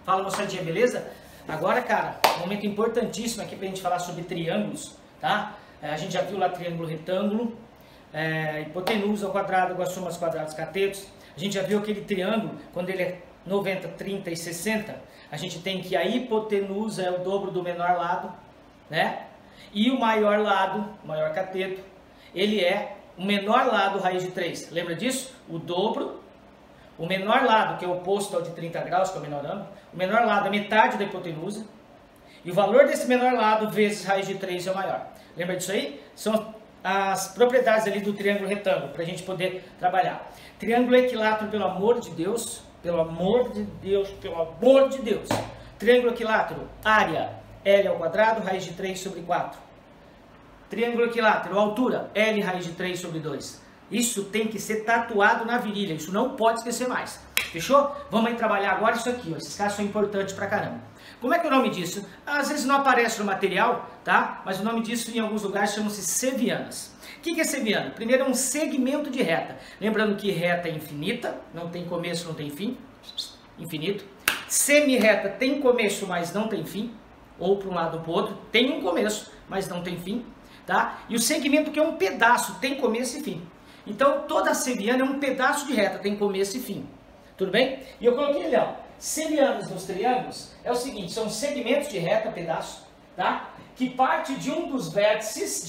Fala, moçadinha, beleza? Agora, cara, um momento importantíssimo aqui pra gente falar sobre triângulos, tá? A gente já viu lá triângulo retângulo, hipotenusa ao quadrado, com as somas quadrados catetos. A gente já viu aquele triângulo, quando ele é 90, 30 e 60, a gente tem que a hipotenusa é o dobro do menor lado, né? E o maior lado, o maior cateto, ele é o menor lado raiz de 3. Lembra disso? O dobro, o menor lado, que é o oposto ao de 30 graus, que é o menor ângulo, o menor lado é metade da hipotenusa, e o valor desse menor lado vezes raiz de 3 é o maior. Lembra disso aí? São as propriedades ali do triângulo retângulo, para a gente poder trabalhar. Triângulo equilátero, pelo amor de Deus, pelo amor de Deus, pelo amor de Deus. Triângulo equilátero, área, L ao quadrado, raiz de 3 sobre 4. Triângulo equilátero, altura, L raiz de 3 sobre 2. Isso tem que ser tatuado na virilha, isso não pode esquecer mais. Fechou? Vamos aí trabalhar agora isso aqui, ó. Esses casos são importantes pra caramba. Como é que é o nome disso? Às vezes não aparece no material, tá? Mas o nome disso em alguns lugares chama-se sevianas. O que é seviana? Primeiro é um segmento de reta. Lembrando que reta é infinita, não tem começo, não tem fim. Infinito. Semirreta tem começo, mas não tem fim. Ou para um lado ou para o outro. Tem um começo, mas não tem fim. Tá? E o segmento que é um pedaço, tem começo e fim. Então toda seviana é um pedaço de reta, tem começo e fim. Tudo bem? E eu coloquei ali, ó. Sevianas nos triângulos é o seguinte, são segmentos de reta, pedaço, tá? Que parte de um dos vértices,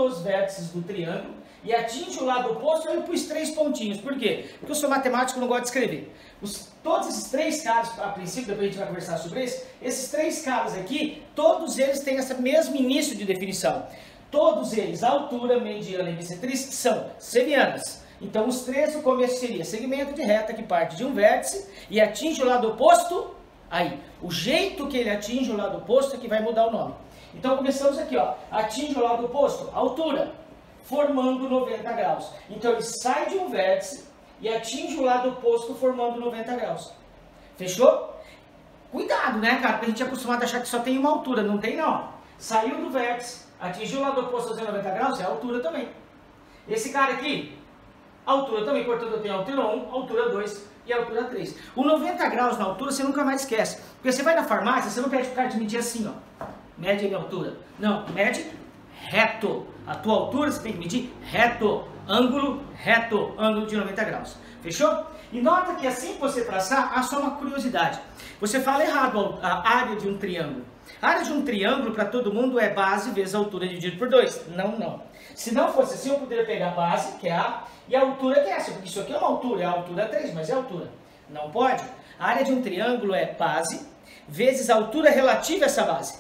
do triângulo e atinge o lado oposto e para os 3 pontinhos. Por quê? Porque eu sou matemático e não gosto de escrever. Todos esses 3 caras, a princípio, depois a gente vai conversar sobre isso, esses 3 caras aqui, todos eles têm esse mesmo início de definição. Todos eles, altura, mediana e bissetriz, são sevianas. Então os 3, o começo seria segmento de reta que parte de um vértice e atinge o lado oposto. Aí, o jeito que ele atinge o lado oposto é que vai mudar o nome. Então começamos aqui, ó, atinge o lado oposto, altura, formando 90 graus. Então ele sai de um vértice e atinge o lado oposto formando 90 graus. Fechou? Cuidado, né, cara? Porque a gente é acostumado a achar que só tem uma altura, não tem não. Saiu do vértice, atingiu o lado oposto a 90 graus, é a altura também. Esse cara aqui, altura também, portanto eu tenho altura 1, altura 2 e altura 3. O 90 graus na altura você nunca mais esquece. Porque você vai na farmácia, você não pede pro cara te medir assim, ó. Mede a minha altura. Não, mede reto. A tua altura você tem que medir reto. Ângulo reto. Ângulo de 90 graus. Fechou? E nota que assim que você traçar, há só uma curiosidade. Você fala errado a área de um triângulo. A área de um triângulo para todo mundo é base vezes a altura dividido por 2. Não, não. Se não fosse assim, eu poderia pegar a base, que é A, e a altura, que é essa. Porque isso aqui é uma altura, é a altura 3, mas é a altura. Não pode. A área de um triângulo é base vezes a altura relativa a essa base.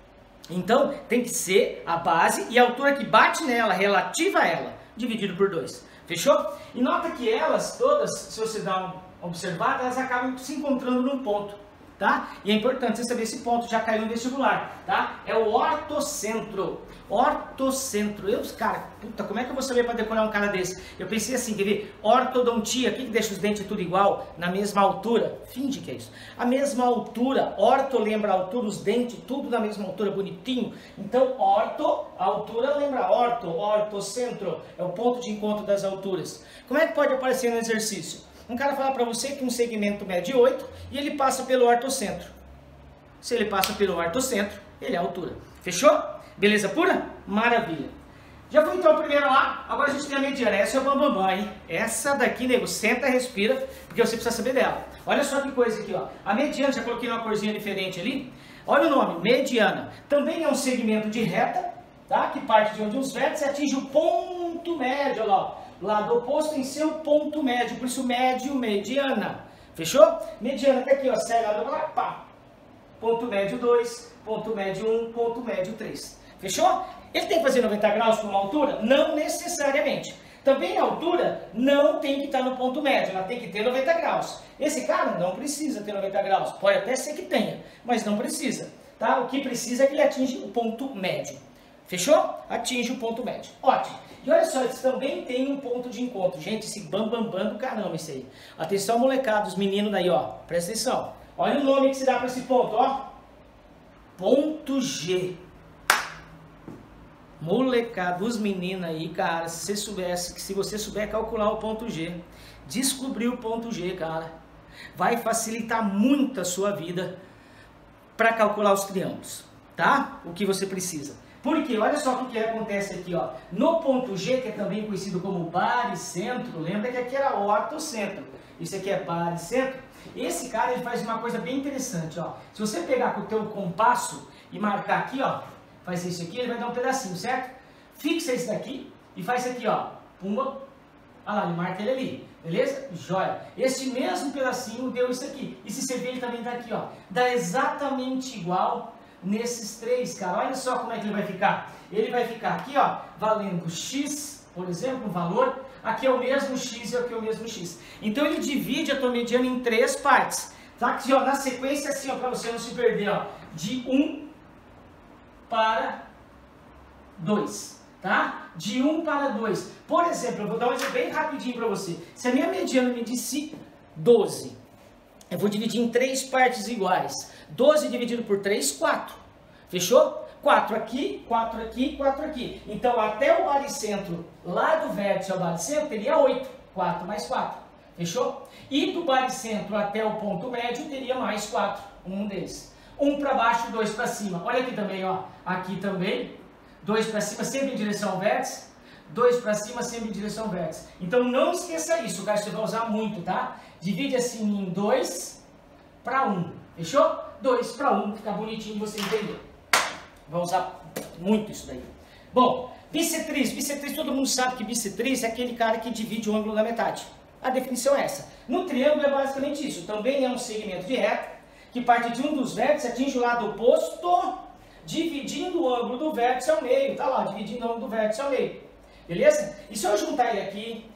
Então, tem que ser a base e a altura que bate nela, relativa a ela, dividido por 2. Fechou? E nota que elas todas, se você dá uma observada, elas acabam se encontrando num ponto. Tá? E é importante você saber esse ponto, já caiu no vestibular, tá? É o ortocentro. Ortocentro. Cara, puta, como é que eu vou saber para decorar um cara desse? Eu pensei assim, quer ver? Ortodontia, o que deixa os dentes tudo igual? Na mesma altura. Finge que é isso. A mesma altura. Orto lembra a altura, os dentes, tudo na mesma altura, bonitinho. Então, orto, a altura lembra orto, ortocentro. É o ponto de encontro das alturas. Como é que pode aparecer no exercício? Um cara fala para você que um segmento mede 8 e ele passa pelo ortocentro. Se ele passa pelo ortocentro, ele é a altura. Fechou? Beleza pura? Maravilha. Já foi então a primeira lá, agora a gente tem a mediana. Essa é o bambambam, hein? Essa daqui, nego, senta, respira, porque você precisa saber dela. Olha só que coisa aqui, ó. A mediana, já coloquei uma corzinha diferente ali. Olha o nome, mediana. Também é um segmento de reta, tá? Que parte de onde os vértices e atinge o ponto médio, olha lá, ó. Lado oposto em seu ponto médio, por isso médio, mediana. Fechou? Mediana tá aqui, ó, sai lá do lado, pá. Ponto médio 2, ponto médio 1, ponto médio 3. Fechou? Ele tem que fazer 90 graus com uma altura? Não necessariamente. Também a altura não tem que estar no ponto médio, ela tem que ter 90 graus. Esse cara não precisa ter 90 graus, pode até ser que tenha, mas não precisa. Tá? O que precisa é que ele atinja o ponto médio. Fechou? Atinge o ponto médio. Ótimo. E olha só, eles também tem um ponto de encontro. Gente, esse bambambam do caramba isso aí. Atenção, molecada, os meninos daí, ó. Presta atenção. Olha o nome que se dá para esse ponto, ó. Ponto G. Molecada, os meninos aí, cara, se você souber calcular o ponto G, descobrir o ponto G, cara, vai facilitar muito a sua vida para calcular os triângulos, tá? O que você precisa. Porque olha só o que acontece aqui, ó. No ponto G, que é também conhecido como baricentro, lembra que aqui era ortocentro. Isso aqui é baricentro. Esse cara, ele faz uma coisa bem interessante, ó. Se você pegar com o teu compasso e marcar aqui, ó, faz isso aqui, ele vai dar um pedacinho, certo? Fixa esse daqui e faz isso aqui, ó. Pumba. Olha lá, ele marca ele ali, beleza? Joia. Esse mesmo pedacinho deu isso aqui. E se você ver, ele também tá aqui, ó. Dá exatamente igual nesses três, cara. Olha só como é que ele vai ficar. Ele vai ficar aqui, ó, valendo x, por exemplo, um valor. Aqui é o mesmo x e aqui é o mesmo x. Então ele divide a tua mediana em três partes. Tá aqui, ó, na sequência assim, ó, para você não se perder, ó. De 1 para 2. Tá? De 1 para 2. Por exemplo, eu vou dar um exemplo bem rapidinho para você. Se a minha mediana me disse 12, eu vou dividir em três partes iguais. 12 dividido por 3, 4. Fechou? 4 aqui, 4 aqui, 4 aqui. Então, até o baricentro, lá do vértice ao baricentro, teria 8. 4 mais 4. Fechou? E do baricentro até o ponto médio, teria mais 4. Um deles. 1 para baixo, 2 para cima. Olha aqui também, ó. Aqui também. 2 para cima, sempre em direção ao vértice. 2 para cima, sempre em direção ao vértice. Então, não esqueça isso, cara. Você vai usar muito, tá? Divide assim em 2 para 1. Fechou? 2 para 1. Fica bonitinho você entender. Vai usar muito isso daí. Bom, bissetriz. Bissetriz, todo mundo sabe que bissetriz é aquele cara que divide o ângulo na metade. A definição é essa. No triângulo é basicamente isso. Também é um segmento de reta que parte de um dos vértices, atinge o lado oposto, dividindo o ângulo do vértice ao meio. Tá lá, dividindo o ângulo do vértice ao meio. Beleza? E se eu juntar ele aqui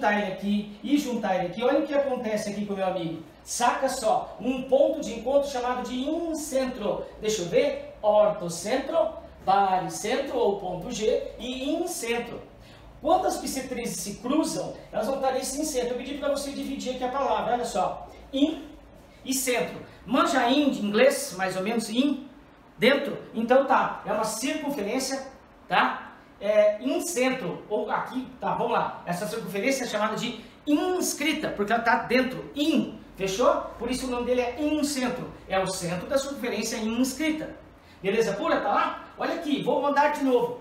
e juntar ele aqui, olha o que acontece aqui com o meu amigo. Saca só, um ponto de encontro chamado de incentro. Deixa eu ver. Ortocentro, baricentro ou ponto G e incentro. Quando as bissetrizes se cruzam, elas vão estar nesse incentro. Eu pedi para você dividir aqui a palavra, olha só. In e centro. Manja in de inglês, mais ou menos, in, dentro. Então tá, é uma circunferência, tá? Incentro, ou aqui, tá, vamos lá. Essa circunferência é chamada de inscrita, porque ela está dentro, in, fechou? Por isso o nome dele é incentro. É o centro da circunferência inscrita. Beleza pura? Tá lá? Olha aqui, vou mandar de novo.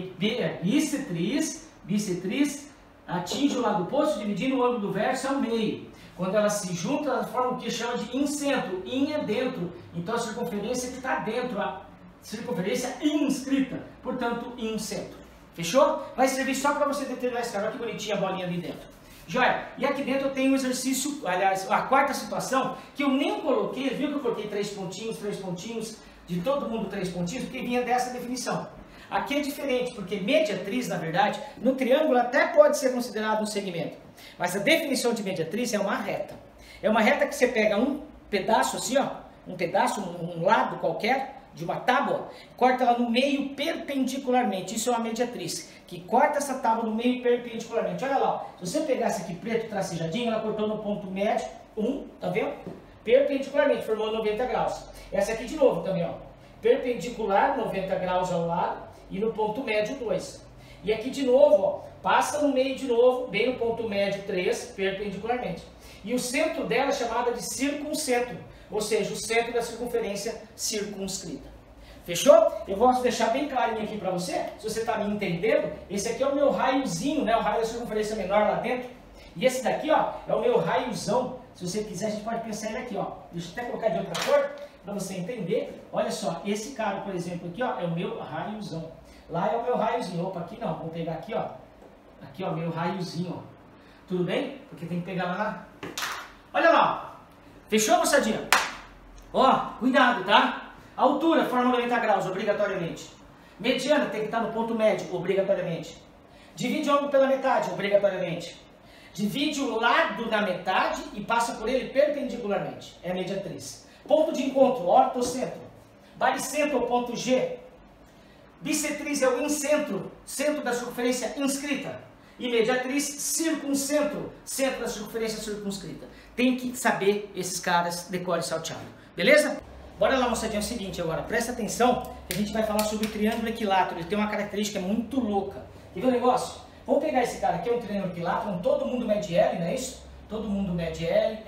Bissetriz atinge o lado oposto, dividindo o ângulo do vértice ao meio. Quando elas se juntam, elas formam o que chama de incentro. In é dentro. Então a circunferência que está dentro, a circunferência inscrita. Portanto, incentro. Fechou? Vai servir só para você determinar esse cara. Olha que bonitinha a bolinha ali dentro. Joia? E aqui dentro eu tenho um exercício, aliás, a quarta situação, que eu nem coloquei. Viu que eu coloquei 3 pontinhos. De todo mundo 3 pontinhos, porque vinha dessa definição. Aqui é diferente, porque mediatriz, na verdade, no triângulo até pode ser considerado um segmento. Mas a definição de mediatriz é uma reta. É uma reta que você pega um pedaço assim, ó, um lado qualquer de uma tábua, corta ela no meio perpendicularmente. Isso é uma mediatriz, que corta essa tábua no meio perpendicularmente. Olha lá, ó, se você pegasse aqui preto tracejadinho, ela cortou no ponto médio, 1, tá vendo? Perpendicularmente, formou 90 graus. Essa aqui de novo também, ó. Perpendicular, 90 graus ao lado, e no ponto médio 2. E aqui de novo, ó, passa no meio de novo, bem no ponto médio 3, perpendicularmente. E o centro dela é chamada de circuncentro, ou seja, o centro da circunferência circunscrita. Fechou? Eu vou deixar bem clarinho aqui para você, se você está me entendendo. Esse aqui é o meu raiozinho, né? O raio da circunferência menor lá dentro. E esse daqui, ó, é o meu raiozão. Se você quiser, a gente pode pensar ele aqui, ó. Deixa eu até colocar de outra cor, para você entender. Olha só, esse cara, por exemplo, aqui, ó, é o meu raiozão. Lá é o meu raiozinho. Opa, aqui não. Vamos pegar aqui, ó. Aqui, ó, meu raiozinho, ó. Tudo bem? Porque tem que pegar lá na... Olha lá, ó. Fechou, moçadinha? Ó, cuidado, tá? Altura, forma 90 graus, obrigatoriamente. Mediana, tem que estar no ponto médio, obrigatoriamente. Divide o ângulo pela metade, obrigatoriamente. Divide o lado na metade e passa por ele perpendicularmente. É a mediatriz. Ponto de encontro, ortocentro. Baricentro, ponto G. Bissetriz é o incentro, centro da circunferência inscrita. E mediatriz, circuncentro, centro da circunferência circunscrita. Tem que saber esses caras, decore salteado. Beleza? Bora lá, moçadinha, é o seguinte agora. Presta atenção que a gente vai falar sobre o triângulo equilátero. Ele tem uma característica muito louca. Quer ver o negócio? Vamos pegar esse cara aqui, é um triângulo equilátero, todo mundo mede L, não é isso? Todo mundo mede L,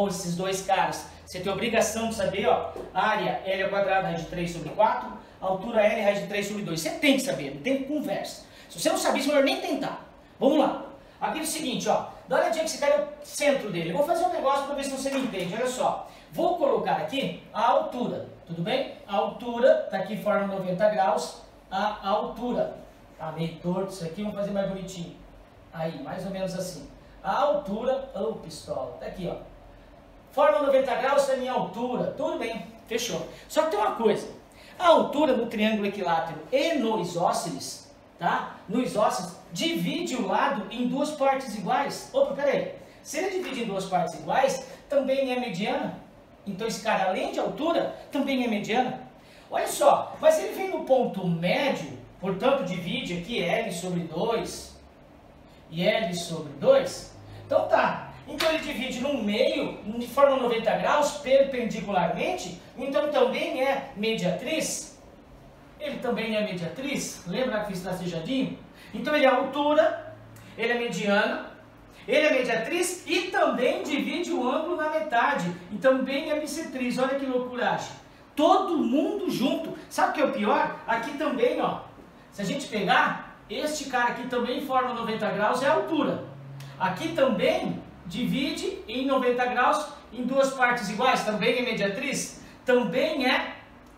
ou esses dois caras, você tem a obrigação de saber, ó, área L ao quadrado raiz de 3 sobre 4, altura L raiz de 3 sobre 2. Você tem que saber, não tem conversa. Se você não sabe isso, melhor nem tentar. Vamos lá. Aqui é o seguinte, ó, dá uma olhadinha que esse cara é o centro dele. Eu vou fazer um negócio para ver se você me entende, olha só. Vou colocar aqui a altura, tudo bem? A altura, tá aqui forma 90 graus, a altura. Tá meio torto isso aqui, vamos fazer mais bonitinho. Aí, mais ou menos assim. A altura, oh pistola, tá aqui ó. Forma 90 graus é a minha altura, tudo bem, fechou. Só que tem uma coisa, a altura no triângulo equilátero e no isósceles, tá? No isósceles, divide o lado em duas partes iguais. Opa, peraí, se ele divide em duas partes iguais, também é mediana. Então esse cara, além de altura, também é mediana. Olha só, mas ele vem no ponto médio, portanto divide aqui L sobre 2 e L sobre 2. Então tá, então ele divide no meio, de forma 90 graus, perpendicularmente, então também é mediatriz. Ele também é mediatriz, lembra que fiz tracejadinho? Então ele é altura, ele é mediana, ele é mediatriz e também divide o ângulo na metade, e também é bissetriz, olha que loucuragem. Todo mundo junto, sabe o que é o pior? Aqui também, ó, se a gente pegar, este cara aqui também forma 90 graus, é a altura. Aqui também divide em 90 graus em duas partes iguais, também é mediatriz, também é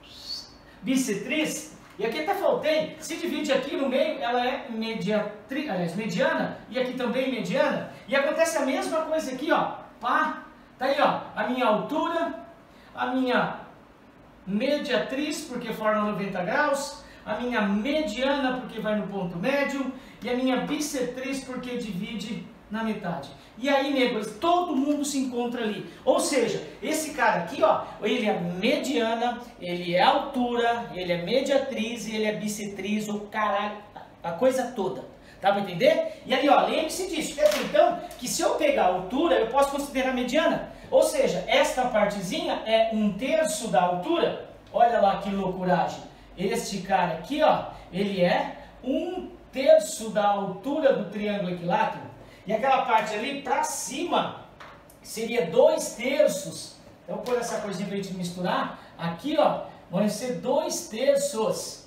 bissetriz. E aqui até faltei, se divide aqui no meio, ela é mediatriz, aliás, mediana, e aqui também mediana. E acontece a mesma coisa aqui, ó, pá, tá aí, ó, a minha altura, a minha mediatriz, porque forma 90 graus, a minha mediana, porque vai no ponto médio, e a minha bissetriz, porque divide na metade. E aí, negros, todo mundo se encontra ali. Ou seja, esse cara aqui, ó, ele é mediana, ele é altura, ele é mediatriz e ele é bissetriz, o caralho, a coisa toda. Dá pra entender? E ali, ó, lembre-se disso. Quer dizer, então, que se eu pegar a altura, eu posso considerar mediana. Ou seja, esta partezinha é 1/3 da altura. Olha lá que loucuragem. Este cara aqui, ó, ele é 1/3 da altura do triângulo equilátero. E aquela parte ali para cima seria 2/3. Então, por essa coisinha para a gente misturar, aqui ó, vão ser 2/3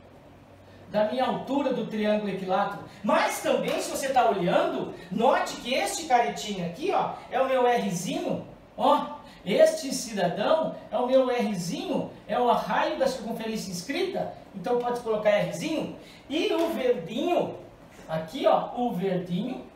da minha altura do triângulo equilátero. Mas também, se você está olhando, note que este caretinho aqui ó, é o meu Rzinho, ó. Este cidadão é o meu Rzinho, é o raio da circunferência inscrita, então pode colocar Rzinho. E o verdinho, aqui ó, o verdinho,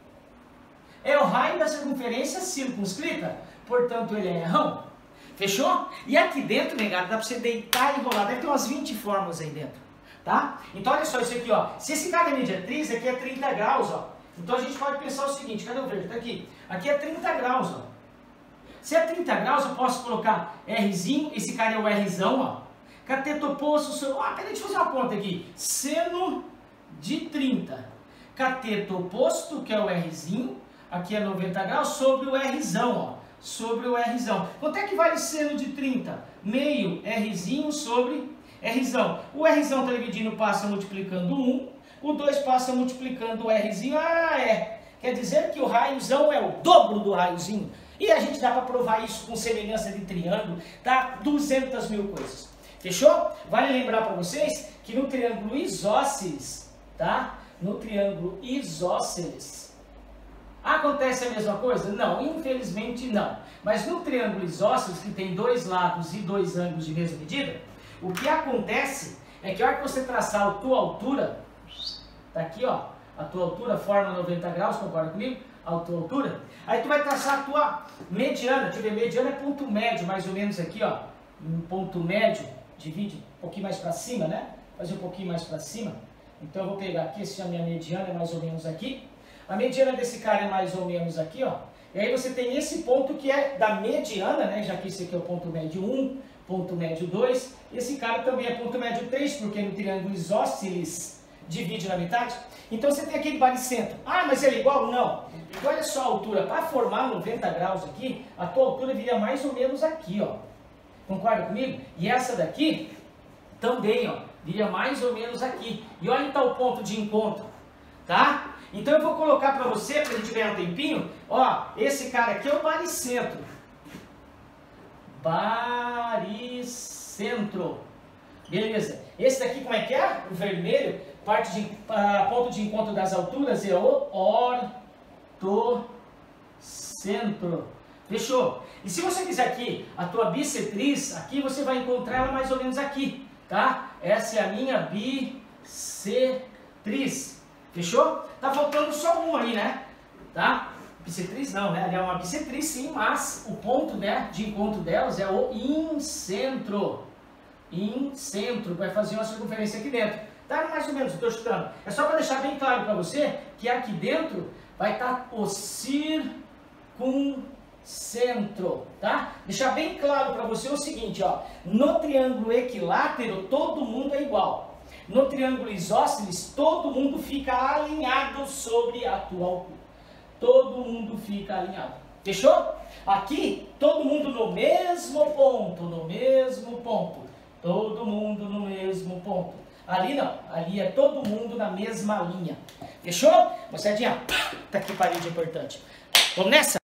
é o raio da circunferência circunscrita, portanto ele é rão. Fechou? E aqui dentro, negado, dá para você deitar e rolar, deve ter umas 20 formas aí dentro, tá? Então olha só isso aqui, ó, se esse cara é mediatriz, aqui é 30 graus, ó. Então a gente pode pensar o seguinte, cadê o verde? Tá aqui. Aqui é 30 graus, ó. Se é 30 graus, eu posso colocar Rzinho, esse cara é o Rzão, ó. Cateto oposto, peraí, deixa eu fazer uma conta aqui. Seno de 30. Cateto oposto, que é o Rzinho, aqui é 90 graus, sobre o Rzão, ó. Sobre o Rzão. Quanto é que vale seno de 30? Meio Rzinho sobre Rzão. O Rzão está dividindo, passa multiplicando 1. O 2 passa multiplicando o Rzinho. Ah, é. Quer dizer que o raiozão é o dobro do raiozinho. E a gente dá para provar isso com semelhança de triângulo, tá? 200 mil coisas. Fechou? Vale lembrar para vocês que no triângulo isósceles, tá? No triângulo isósceles, acontece a mesma coisa? Não, infelizmente não. Mas no triângulo isósceles, que tem dois lados e dois ângulos de mesma medida, o que acontece é que a hora que você traçar a tua altura, tá aqui ó, a tua altura forma 90 graus, concorda comigo? A tua altura. Aí tu vai traçar a tua mediana. Deixa eu ver, mediana é ponto médio, mais ou menos aqui, ó. Um ponto médio, divide um pouquinho mais para cima, né? Fazer um pouquinho mais para cima. Então eu vou pegar aqui, essa é a minha mediana, é mais ou menos aqui. A mediana desse cara é mais ou menos aqui, ó. E aí você tem esse ponto que é da mediana, né? Já que esse aqui é o ponto médio 1, ponto médio 2. Esse cara também é ponto médio 3, porque no triângulo isósceles divide na metade. Então você tem aquele baricentro. Ah, mas ele é igual? Não. Então olha só a altura. Para formar 90 graus aqui, a tua altura viria mais ou menos aqui, ó. Concorda comigo? E essa daqui também, ó, viria mais ou menos aqui. E olha então o ponto de encontro. tá? Então eu vou colocar para você, para a gente ganhar um tempinho, ó, esse cara aqui é o baricentro. Baricentro. Beleza. Esse daqui como é que é? O vermelho, ponto de encontro das alturas é o ortocentro. Fechou? E se você quiser aqui a tua bissetriz, aqui você vai encontrar ela mais ou menos aqui, tá? Essa é a minha bissetriz. Fechou? Tá faltando só um aí, né? Tá? Bissetriz não, né? Ela é uma bissetriz sim, mas o ponto, né, de encontro delas é o incentro. Incentro, vai fazer uma circunferência aqui dentro. Tá mais ou menos, estou chutando. É só para deixar bem claro para você que aqui dentro vai estar o circuncentro, tá? Deixar bem claro para você o seguinte, ó. No triângulo equilátero, todo mundo é igual. No triângulo isósceles, todo mundo fica alinhado sobre a tua altura. Todo mundo fica alinhado. Fechou? Aqui, todo mundo no mesmo ponto, no mesmo ponto. Todo mundo no mesmo ponto. Ali não, ali é todo mundo na mesma linha. Fechou? Moçadinha, tá aqui parede importante. Vamos nessa?